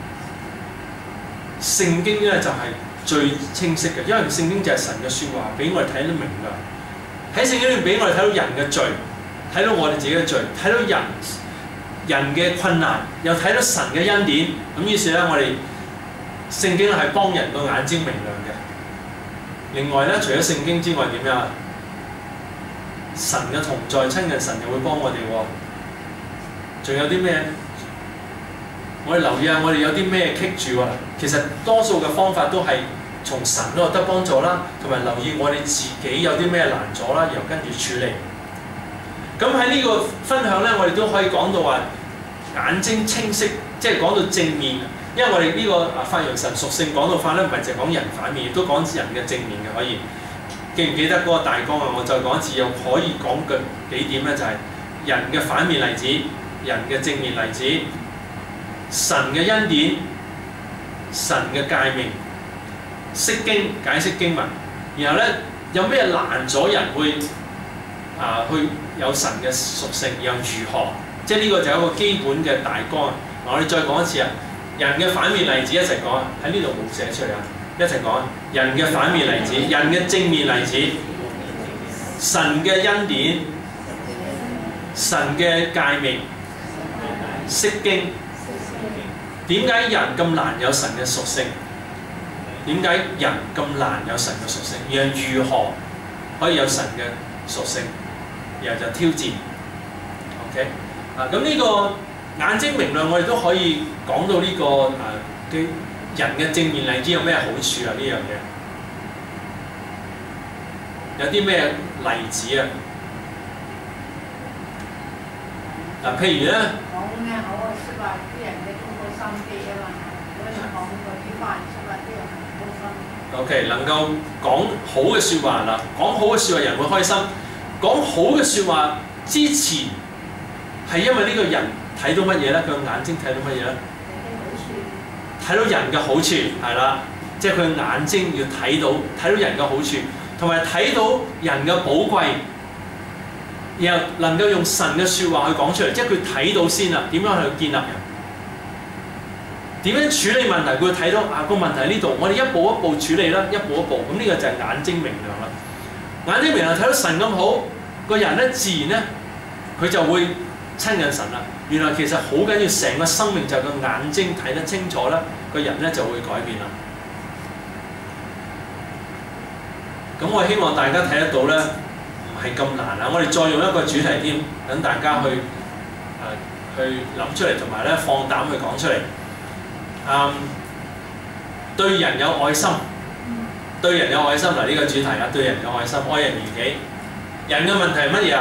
是、聖經咧就係、是、最清晰嘅，因為聖經就係神嘅説話，俾我哋睇得明㗎。喺聖經裏面俾我哋睇到人嘅罪，睇到我哋自己嘅罪，睇到人人嘅困難，又睇到神嘅恩典。咁於是咧，我哋聖經係幫人個眼睛明亮嘅。另外咧，除咗聖經之外，點樣？神嘅同在，親近神又會幫我哋喎。仲有啲咩？我哋留意下，我哋有啲咩棘住喎？其實多數嘅方法都係從神嗰度得幫助啦，同埋留意我哋自己有啲咩難阻啦，然後跟住處理。咁喺呢個分享咧，我哋都可以講到話眼睛清晰，即係講到正面。因為我哋呢個啊發揚神屬性講到法咧，唔係淨係講人反面，亦都講人嘅正面嘅可以。記唔記得嗰個大綱啊？我再講一次，又可以講嘅幾點咧，就係、是、人嘅反面例子、人嘅正面例子、神嘅恩典、神嘅誡命、釋經解釋經文，然後咧有咩難咗人會啊去有神嘅屬性，又如何？即係呢個就係一個基本嘅大綱。我哋再講一次啊！人嘅反面例子一齊講啊！喺呢度冇寫出嚟啊！一齊講啊！人嘅反面例子，人嘅正面例子，神嘅恩典，神嘅誡命，釋經。點解人咁難有神嘅屬性？點解人咁難有神嘅屬性？然後如何可以有神嘅屬性？然後就挑戰。OK 啊！咁呢個眼睛明亮，我哋都可以講到呢、這個誒嘅、啊、人嘅正面例子有咩好處啊？呢樣嘢有啲咩例子啊？嗱、啊，譬如咧， 講咩好嘅説話，啲人嘅通過心機啊嘛，嗰啲講嗰啲話説話，啲人好開心。 OK，能夠講好嘅説話啦，講好嘅説話人會開心。講好嘅説話之前係因為呢個人睇到乜嘢咧？佢眼睛睇到乜嘢咧？睇到人嘅好處係啦，即係佢眼睛要睇到睇到人嘅好處，同埋睇到人嘅寶貴，然後能夠用神嘅説話去講出嚟，即係佢睇到先啦。點樣去建立人？點樣處理問題？佢睇到啊個問題喺呢度，我哋一步一步處理啦，一步一步。咁呢個就係眼睛明亮啦。眼睛明亮睇到神咁好，個人咧自然咧佢就會親近神啦。原來其實好緊要，成個生命就係個眼睛睇得清楚啦，個人咧就會改變啦。咁我希望大家睇得到咧，唔係咁難啊！我哋再用一個主題添，等大家去誒、呃、去諗出嚟，同埋咧放膽去講出嚟。嗯，對人有愛心。對人有愛心嗱，呢個主題啊，對人有愛心，愛人如己。人嘅問題係乜嘢啊？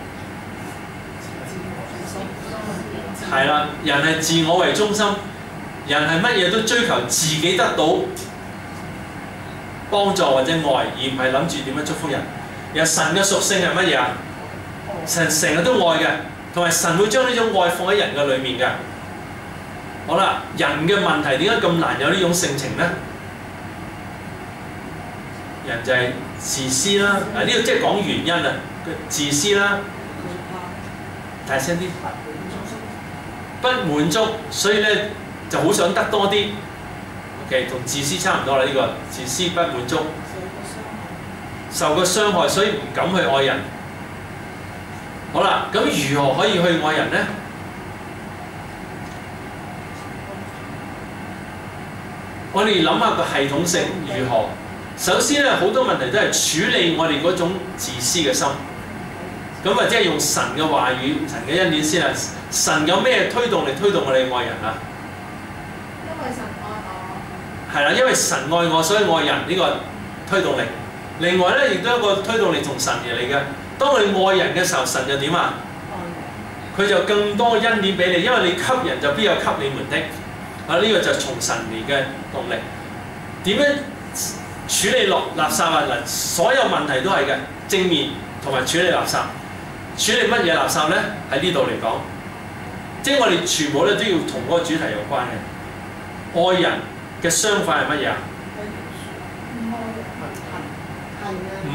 係啦，人係自我為中心，人係乜嘢都追求自己得到幫助或者愛，而唔係諗住點樣祝福人。而神嘅屬性係乜嘢啊？神成日都愛嘅，同埋神會將呢種愛放喺人嘅裏面嘅。好啦，人嘅問題點解咁難有呢種性情咧？人就係自私啦，嗱呢個即係講原因啊，自私啦，大聲啲，不滿足，所以咧就好想得多啲。OK， 同自私差唔多啦，呢、這個自私不滿足，受過傷害，所以唔敢去愛人。好啦，咁如何可以去愛人咧？我哋諗下個系統性如何？首先咧，好多問題都係處理我哋嗰種自私嘅心。咁或者係用神嘅話語、神嘅恩典先啊。神有咩推動力推動我哋愛人啊？ 因為神愛我。 係啦，因為神愛我，所以愛人呢個推動力。另外咧，亦都有一個推動力從神而嚟嘅。當我哋愛人嘅時候，神就點啊？佢就更多恩典俾你，因為你給人就必有給你們的。啊，呢個就從神嚟嘅動力。點樣處理落垃圾啊？嗱，所有問題都係嘅，正面同埋處理垃圾。處理乜嘢垃圾咧？喺呢度嚟講，即係我哋全部咧都要同嗰個主題有關嘅。愛人嘅相反係乜嘢啊？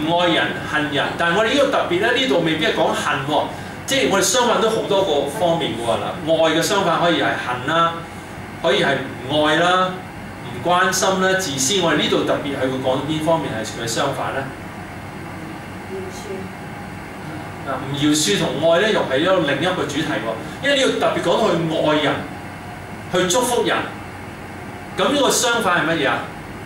唔愛人恨人，但係我哋呢個特別咧，呢度未必係講恨喎，即係我哋相反都好多個方面嘅喎嗱，愛嘅相反可以係恨啦，可以係唔愛啦、唔關心啦、自私。我哋呢度特別係會講邊方面係佢相反咧？嗱，唔饒恕同愛咧，又係一個另一個主題喎，因為呢度特別講到去愛人、去祝福人，咁呢個相反係乜嘢啊？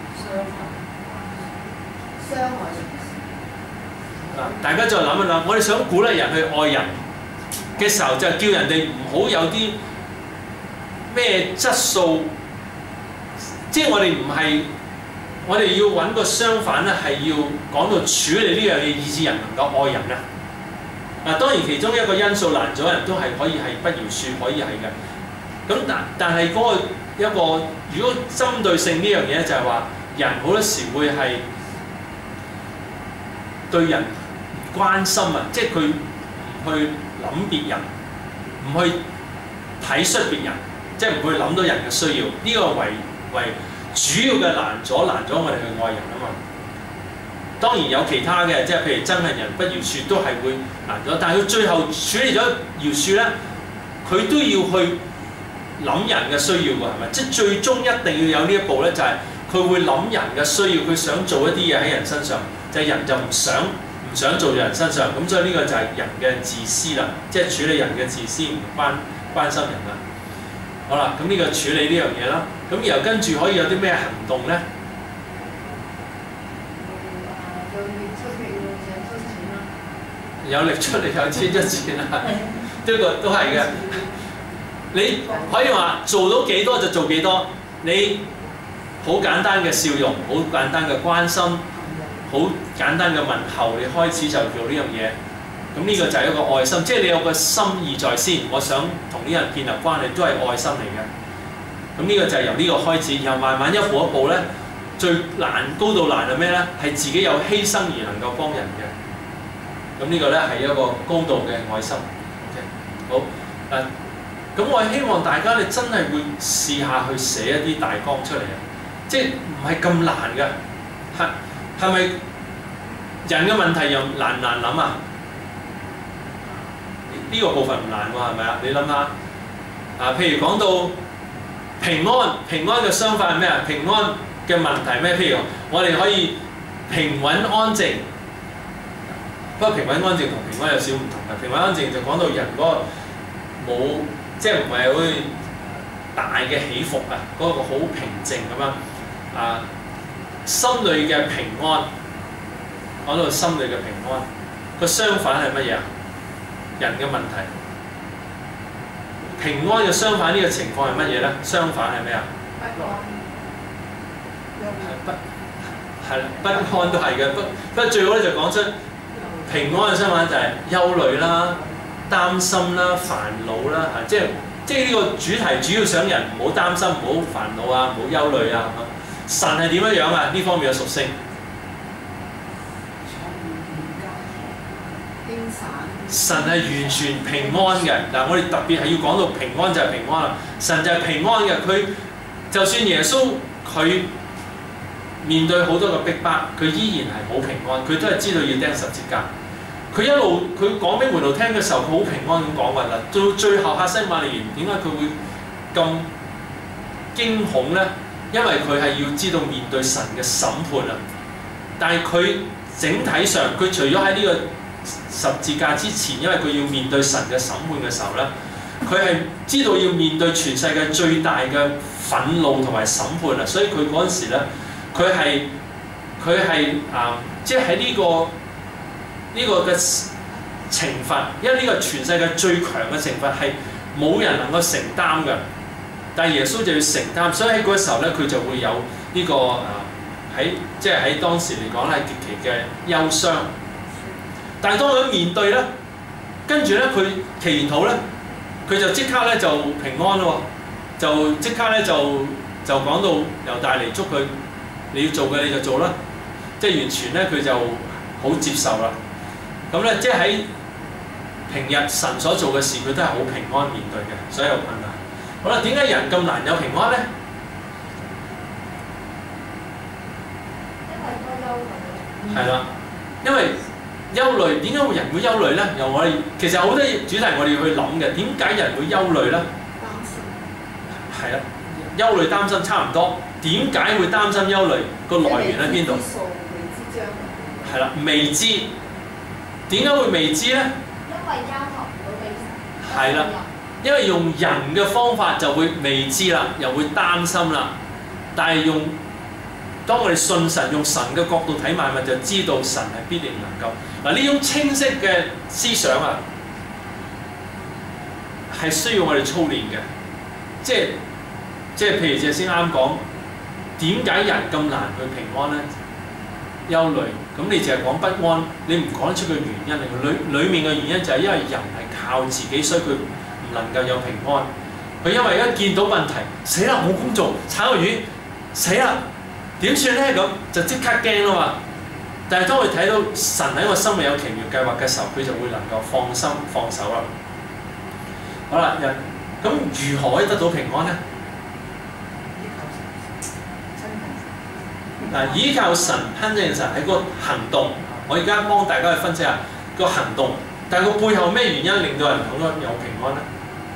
傷害嗱，大家再諗一諗，我哋想鼓勵人去愛人嘅時候，就係叫人哋唔好有啲咩質素，即係我哋唔係，我哋要揾個相反咧，係要講到處理呢樣嘢，以致人能夠愛人啊。嗱，當然其中一個因素難咗人都係可以係不饒恕，可以係嘅。咁但但係嗰個一個，如果針對性呢樣嘢就係話，人好多時會係對人唔關心啊，即係佢唔去諗別人，唔去體恤別人，即係唔去諗到人嘅需要。呢、這個為為主要嘅難阻，難咗我哋去愛人啊嘛。當然有其他嘅，即係譬如憎恨人、不饒恕都係會難咗。但係佢最後處理咗饒恕咧，佢都要去諗人嘅需要㗎，係咪？即係最終一定要有呢一步咧，就係、是、佢會諗人嘅需要，佢想做一啲嘢喺人身上。就係人就唔想唔想做人身上，咁所以呢個就係人嘅自私啦，即係處理人嘅自私，唔關關心人啦。好啦，咁呢個處理呢樣嘢啦，咁然後跟住可以有啲咩行動咧？有力出力有錢出錢啦，呢個都係嘅。你可以話做到幾多就做幾多，你好簡單嘅笑容，好簡單嘅關心。好簡單嘅問候，你開始就做呢樣嘢，咁呢個就係一個愛心，即係你有個心意在先，我想同呢人建立關係，都係愛心嚟嘅。咁呢個就係由呢個開始，然後慢慢一步一步咧，最難高度難係咩咧？係自己有犧牲而能夠幫人嘅。咁呢個咧係一個高度嘅愛心。OK， 好嗱，咁我希望大家你真係會試下去寫一啲大綱出嚟啊，即係唔係咁難嘅，係。係咪人嘅問題又難唔難諗啊？呢、這個部分唔難喎，係咪啊？你諗下啊，譬如講到平安，平安嘅相反係咩啊？平安嘅問題咩？譬如我哋可以平穩安靜，不過平穩安靜同平安有少唔同嘅。平穩安靜就講到人嗰個冇，即係唔係好大嘅起伏啊，嗰、那個好平靜咁樣啊。心裏嘅平安，講到心裏嘅平安，個相反係乜嘢啊？人嘅問題，平安嘅相反呢個情況係乜嘢咧？相反係咩啊？不安，不係啦，不安都係嘅。不不過最好咧就講出平安嘅相反就係憂慮啦、擔心啦、煩惱啦，係即係即係呢個主題主要想人唔好擔心、唔好煩惱啊、唔好憂慮啊。神係點樣樣啊？呢方面嘅屬性，神係完全平安嘅。嗱，我哋特別係要講到平安就係平安啦。神就係平安嘅，佢就算耶穌佢面對好多個逼迫，佢依然係好平安，佢都係知道要釘十字架。佢一路佢講俾門徒聽嘅時候，佢好平安咁講話啦。到最後客西馬尼園，點解佢會咁驚恐咧？因為佢係要知道面對神嘅審判啊！但係佢整體上，佢除咗喺呢個十字架之前，因為佢要面對神嘅審判嘅時候咧，佢係知道要面對全世界最大嘅憤怒同埋審判啊！所以佢嗰陣時咧，佢係佢係啊，即係喺呢個呢、呢個嘅懲罰，因為呢個全世界最強嘅懲罰係冇人能夠承擔嘅。但係耶穌就要承擔，所以喺嗰個時候咧，佢就會有呢、這個啊喺即係喺當時嚟講咧，極其嘅憂傷。但係當佢面對咧，跟住咧佢祈完禱咧，佢就即刻咧就平安咯，就即刻咧就就講到由大嚟捉佢，你要做嘅你就做啦，即係完全咧佢就好接受啦。咁咧即係喺平日神所做嘅事，佢都係好平安面對嘅，所有困難。好啦，點解人咁難有平安咧？ 因為多憂慮。 係啦， 因為憂慮點解會人會憂慮咧？由我哋其實好多主題我哋要去諗嘅，點解人會憂慮咧？ 擔心。 係啊，憂慮擔心差唔多。點解會擔心憂慮？個來源喺邊度？係啦，未知。點解會未知咧？ 因為交託唔到俾神。 係啦，因為用人嘅方法就會未知啦，又會擔心啦。但係用當我哋信神，用神嘅角度睇萬物，就知道神係必定能夠。嗱，呢種清晰嘅思想啊，係需要我哋操練嘅。即係即係譬如隻先啱講，點解人咁難去平安咧？憂慮，咁你淨係講不安，你唔講得出個原因嚟。裏裡面嘅原因就係因為人係靠自己，所以佢唔能夠有平安。佢因為一見到問題，死啦冇工做，炒個魚，死啦點算咧？咁就即刻驚啦嘛。但係當佢睇到神喺我生命有奇妙計劃嘅時候，佢就會能夠放心放手啦。好啦，人咁如何可以得到平安咧？嗱，依靠神、親近神係個行動。我而家幫大家去分析下個行動，但係個背後咩原因令到人肯有平安咧？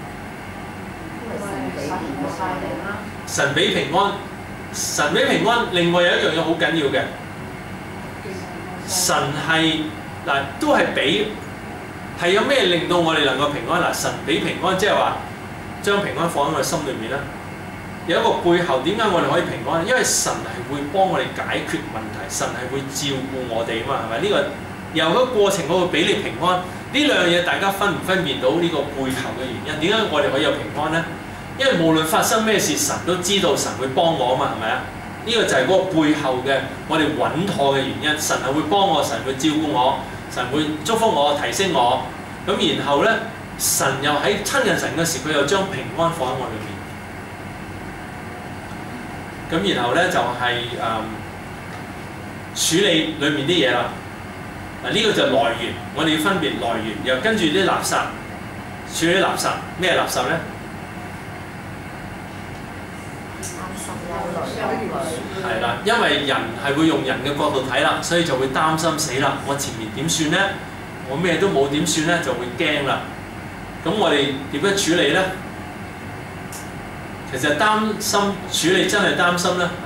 神俾平安，神俾平安。另外有一樣嘢好緊要嘅，神係嗱都係俾，係有咩令到我哋能夠平安？嗱，神俾平安，即係話將平安放喺我哋心裏面啦。有一個背後點解我哋可以平安？因為神係會幫我哋解決問題，神係會照顧我哋啊嘛，係咪？呢、這個由個過程我會俾你平安。呢兩樣嘢大家分唔分辨到呢個背後嘅原因？點解我哋可以有平安呢？因為無論發生咩事，神都知道神會幫我啊嘛，係咪啊？呢、這個就係嗰個背後嘅我哋穩妥嘅原因。神係會幫我，神會照顧我，神會祝福我、提升我。咁然後呢，神又喺親近神嘅時，佢又將平安放喺我裏面。咁然後咧就係、是、誒、嗯、處理裏面啲嘢啦。嗱，呢個就來源，我哋要分別來源，又跟住啲垃圾，處理垃圾。咩垃圾咧？ 擔心憂慮。 係啦，因為人係會用人嘅角度睇啦，所以就會擔心死啦。我前面點算咧？我咩都冇點算咧？就會驚啦。咁我哋點樣處理咧？其實擔心處理真係擔心啦，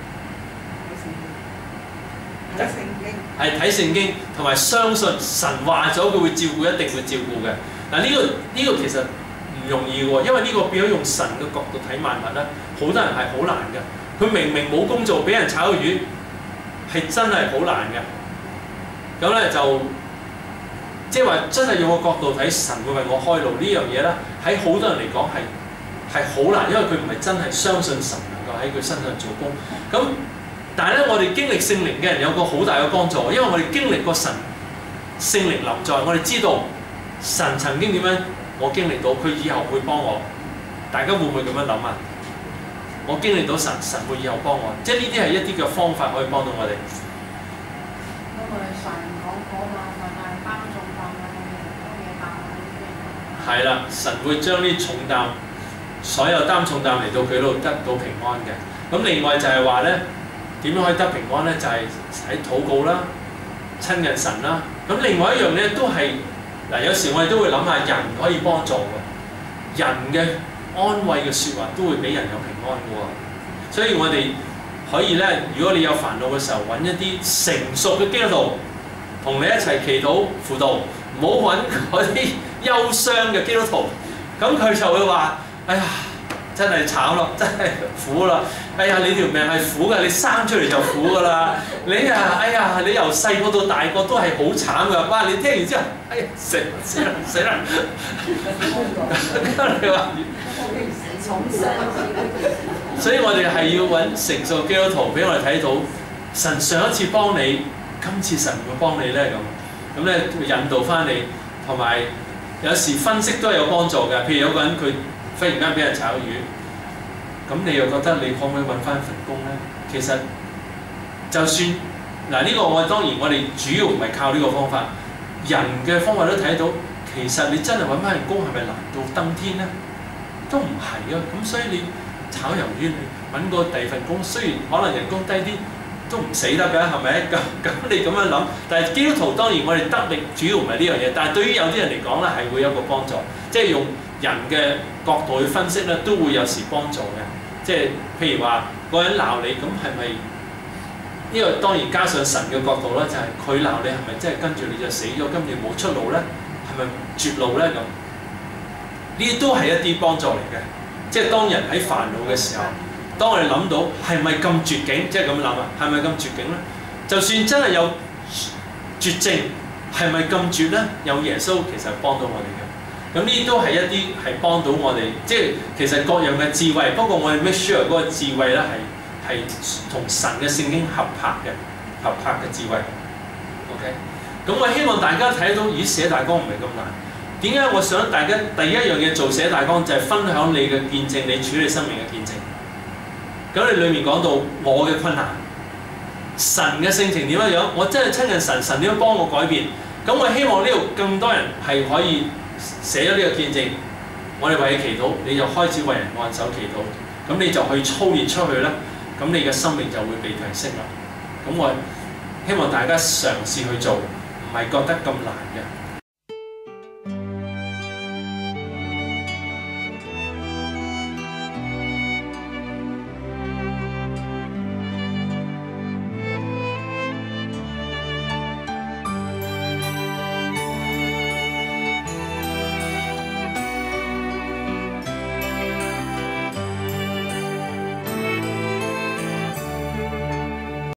係係睇聖經，同埋相信神話咗佢會照顧，一定會照顧嘅。嗱、這、呢個呢、這個其實唔容易喎，因為呢個變咗用神嘅角度睇萬物咧，好多人係好難嘅。佢明明冇工做，俾人炒魚，係真係好難嘅。咁咧就即係話真係用個角度睇，神會為我開路呢樣嘢咧，喺好多人嚟講係。係好難，因為佢唔係真係相信神能夠喺佢身上做工。咁，但係咧，我哋經歷聖靈嘅人有個好大嘅幫助，因為我哋經歷過神聖靈臨在，我哋知道神曾經點樣，我經歷到，佢以後會幫我。大家會唔會咁樣諗啊？我經歷到神，神會以後幫我，即係呢啲係一啲嘅方法可以幫到我哋。 因為神講過嘛，神係擔重擔嘅，多嘢擔嘅。 係啦，神會將啲重擔。所有擔重擔嚟到佢度得到平安嘅。咁另外就係話咧，點樣可以得平安咧？就係、是、喺禱告啦、親近神啦。咁另外一樣咧都係嗱，有時我哋都會諗下人可以幫助嘅，人嘅安慰嘅説話都會俾人有平安嘅喎。所以我哋可以咧，如果你有煩惱嘅時候，揾一啲成熟嘅基督徒同你一齊祈禱輔導，唔好揾嗰啲憂傷嘅基督徒，咁佢就會話。哎呀，真係慘咯，真係苦啦！哎呀，你條命係苦嘅，你生出嚟就苦噶啦！你啊，哎呀，你由細個到大個都係好慘噶。哇！你聽完之後，哎呀，死死啦死啦！你話，所以我哋係要揾成熟基督徒俾我哋睇到，神上一次幫你，今次神會幫你咧咁，咁咧引導翻你，同埋有時分析都係有幫助嘅。譬如有個人佢。忽然間俾人炒魚，咁你又覺得你可唔可以揾翻份工咧？其實就算嗱呢、這個我當然我哋主要唔係靠呢個方法，人嘅方法都睇到，其實你真係揾翻份工係咪難到登天咧？都唔係啊！咁所以你炒魷魚，你揾個第二份工，雖然可能人工低啲， 都唔死得㗎，係咪？咁咁你咁樣諗，但係基督徒當然我哋得力主要唔係呢樣嘢，但係對於有啲人嚟講咧係會有個幫助，即係用人嘅角度去分析咧，都會有時幫助嘅。即係譬如話個人鬧你，咁係咪？呢個當然加上神嘅角度啦，就係佢鬧你係咪真係跟住你就死咗，跟住冇出路咧？係咪絕路咧？咁呢啲都係一啲幫助嚟嘅。即係當人喺煩惱嘅時候，當我哋諗到係咪咁絕境，即係咁諗啊，係咪咁絕境咧？就算真係有絕症，係咪咁絕咧？有耶穌其實幫到我哋嘅。咁呢啲都係一啲係幫到我哋，即係其實各樣嘅智慧。不過我哋 make sure 嗰個智慧咧係。係同神嘅聖經合拍嘅，合拍嘅智慧。OK， 咁我希望大家睇到，咦寫大綱唔係咁難。點解我想大家第一樣嘢做寫大綱就係分享你嘅見證，你處理生命嘅見證。咁你裡面講到我嘅困難，神嘅性情點樣樣，我真係親近神，神點樣幫我改變。咁我希望呢度更多人係可以寫咗呢個見證，我哋為你祈禱，你就開始為人按手祈禱，咁你就去操練出去啦。咁你嘅生命就會被提升啦。咁我希望大家嘗試去做，唔係覺得咁難嘅。